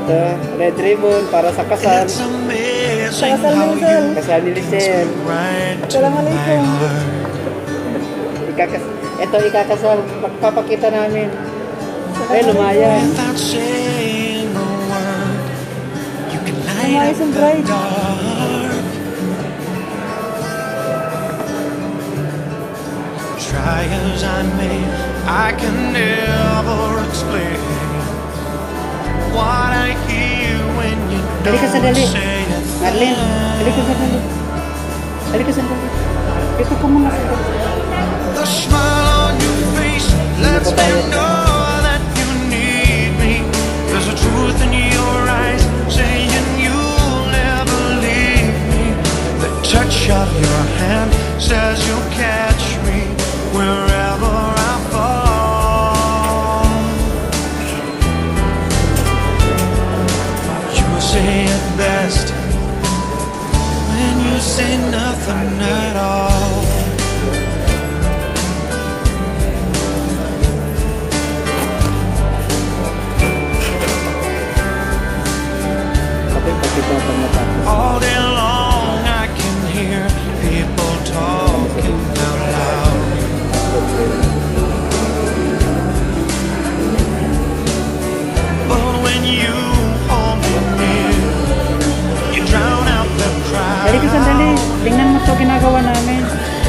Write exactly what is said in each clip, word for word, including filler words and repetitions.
Ito, red ribbon para sa kasal. Sa kasal ni Lisel. Kasal ni Lisel. Assalamualaikum. Ikakas ito ikakasal. Pagpapakita namin. Ay, lumaya. Lumaya yung bride. Try as I may, I can never explain what I hear when you Dali ka don't sandali. say a Marlene, dali ka sandali. Dali ka sandali. Ito ka muna sandali. The smile on your face lets me know that you need me. There's a truth in your eyes saying you'll never leave me. The touch of your hand says you'll catch me wherever I fall. You say it best when you say nothing at all. All day long I can hear people talking out loud. But when you hold me near, you drown out the crowd. Dali ka sandali. Tingnan mo ito ginagawa namin.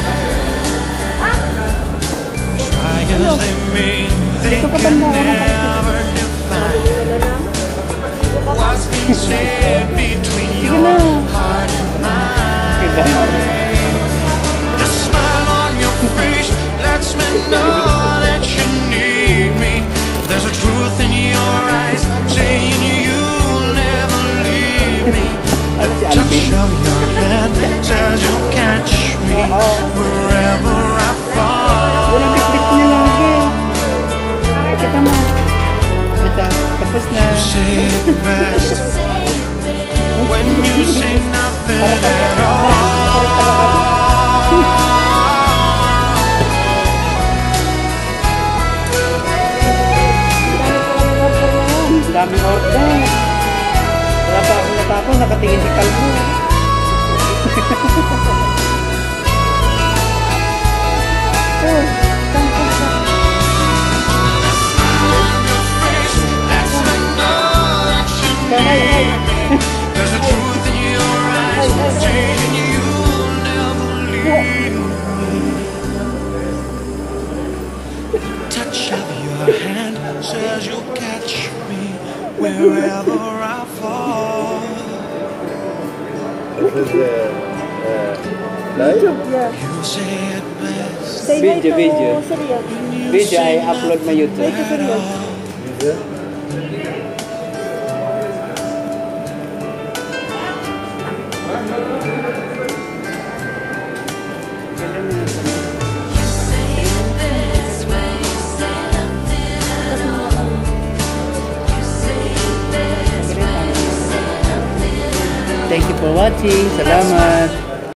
Try as they may, they Dito ka can banda. never define what's being said between Sige your na. heart and mine. The smile on your face lets me know that you need me. There's a truth in your eyes saying you'll never leave me. The touch of your hand says you'll catch me wherever I fall. Walang bitbit niya lagi. Kita mo. Ito, tapos na. Say it best when you say nothing at all. Ang daming order. Wala pa akong natapos, nakatingin si Kalmo. Oh, tangkap ka. There's a truth in your eyes saying you'll never leave me. Touch of your hand says you'll catch me wherever I fall. This is uh, uh, live? Yeah. You say it best Say hi Video, to video. Surya. when you Video ay say upload na Hi YouTube. to Surya. Yeah. Thank you for watching. Salamat.